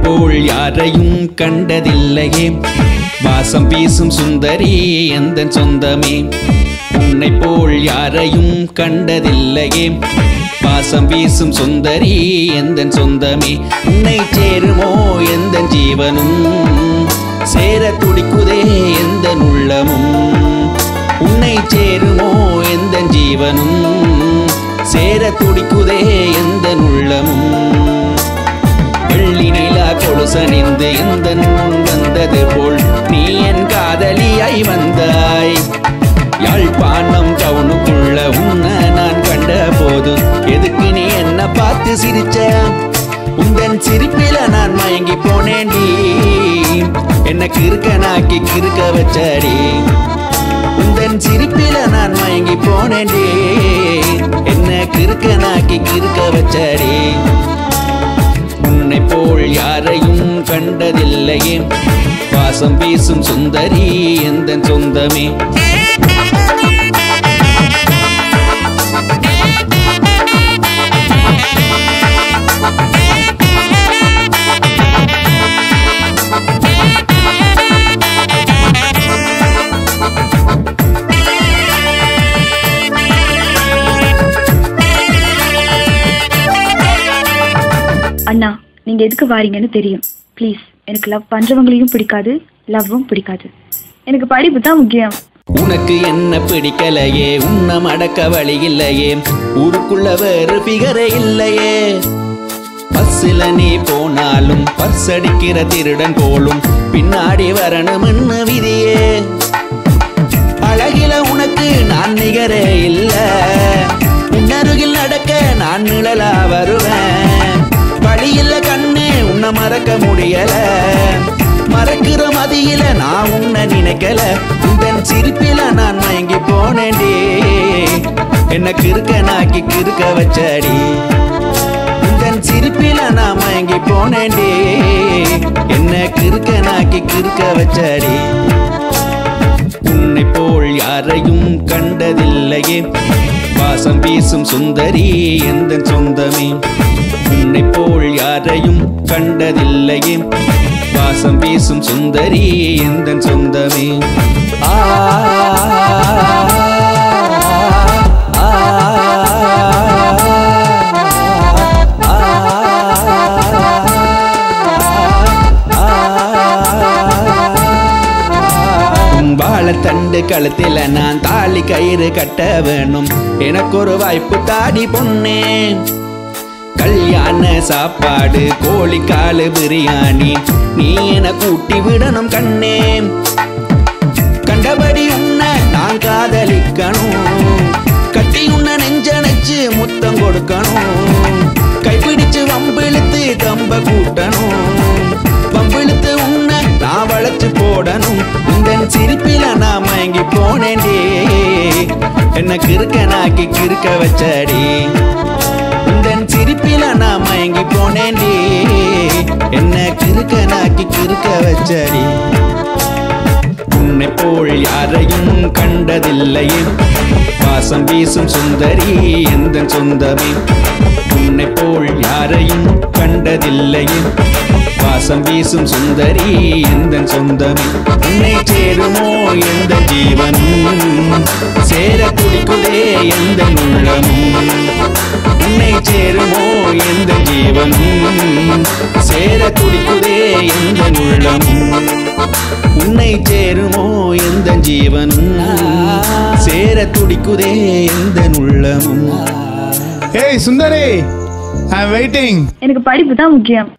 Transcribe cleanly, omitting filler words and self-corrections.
போல் யாரையும் கண்டதில்லையே, வாசம் வீசும் சுந்தரி எந்தன் சொந்தமே. உன்னை போல் யாரையும் கண்டதில்லையே, வாசம் வீசும் சுந்தரி எந்தன் சொந்தமே. உன்னை சேருமோ எந்தன் ஜீவனும், சேர துடிக்குதே எந்தன் உள்ளமும். உன்னை சேருமோ எந்தன் ஜீவனும், சேர துடிக்குதே எந்தன் உள்ளமும். வெள்ளி நிலா கொலுசணிந்து எந்தன் முன் வந்தது போல் நீ என் காதலியாய் வந்தாய். யாழ்ப்பாணம் டவுனுக்குள்ள உன்னை நான் கண்ட போது எதுக்கு நீ என்ன பார்த்து சிரிச்ச? உந்தன் சிரிப்பில நான் மயங்கி போனேன்டி, என்ன கிறுக்கனாக்கி கிறுக்க வச்சாடி. உந்தன் சிரிப்பில நான் மயங்கி போனேன்டி, என்ன கிறுக்கனாக்கி கிறுக்க வச்சாடி. உன்னை போல் யாரையும் கண்டதில்லையே, வாசம் வீசும் சுந்தரி எந்தன் சொந்தமே. அண்ணா, நீங்க எதுக்கு வாரீங்கன்னு தெரியும். ப்ளீஸ், எனக்கு லவ் பண்றவங்களையும் பிடிக்காது, லவ்வும் பிடிக்காது. எனக்கு படிப்பு தான் முக்கியம். உனக்கு என்ன பிடிக்கலையே, உன்னம் அடக்க வழி இல்லையே, ஊருக்குள்ள வேறு பிகரே இல்லையே. பஸ்ஸில் நீ போனாலும் பர்ஸ் அடிக்கிற திருடன் போலும் பின்னாடி வரணும்னு விதியே. அழகில உனக்கு நான் நிகரே இல்ல, உன்னருகில் நடக்க நான் நிழலா வருவேன். வழியில கண்ணே உன்னை மறக்க முடியல, மறக்கிற மதியில நான் உன்னை நினைக்கல. உந்தன் சிரிப்பில நான் மயங்கி போனேன்டி, என்ன கிறுக்கனாக்கி கிறுக்க வச்சாடி. உந்தன் சிரிப்பில நான் மயங்கி போனேன்டி, என்ன கிறுக்கனாக்கி கிறுக்க வச்சாடி. உன்னை போல் யாரையும் கண்டதில்லையே, வாசம் வீசும் சுந்தரி எந்தன் சொந்தமே. உன்னை போல் யாரையும் கண்டதில்லையே, வாசம் வீசும் சுந்தரி எந்தன் சொந்தமே. வாழைத்தண்டு கழுத்தில நான் தாலி கயிறு கட்ட வேணும், எனக்கு ஒரு வாய்ப்பு தாடி பொண்ணே. கல்யாண சாப்பாடு கோழிக்காலு பிரியாணி நீ என கூட்டி விடணும் கண்ணே. கண்டபடி உன்னை நான் காதலிக்கணும், கட்டி உன்னை நெஞ்சணைச்சு முத்தம் கொடுக்கணும். கைப்பிடிச்சு வம்பிழுத்து தம்ப கூட்டணும், வம்பிழுத்து உன்னை நான் வளைச்சு போடணும். உந்தன் சிரிப்பில நான் மயங்கி போனேன்டி, என்ன கிறுக்கனாக்கி கிறுக்க வச்சாடி. உந்தன் சிரிப்பில நான் மயங்கி போனேன்டி, என்ன கிறுக்கனாக்கி கிறுக்க வச்சாடி. உன்னை போல் யாரையும் கண்டதில்லையே, வாசம் வீசும் சுந்தரி எந்தன் சொந்தமே. உன்னை போல் யாரையும் கண்டதில்லையே, வாசம் வீசும் சுந்தரி எந்தன் சொந்தமே. உன்னை சேருமோ எந்த ஜீவனும், சேர துடிக்குதே எந்த உள்ளமும். உன்னை சேருமோ எந்த ஜீவனும், சேர துடிக்குதே எந்த உள்ளமும். உன்னை சேருமோ எந்த ஜீவனும், சேர துடிக்குதே எந்த உள்ளமும். ஏய் சுந்தரி, ஐ அம் வெயிட்டிங். எனக்கு படிப்பு தான் முக்கியம்.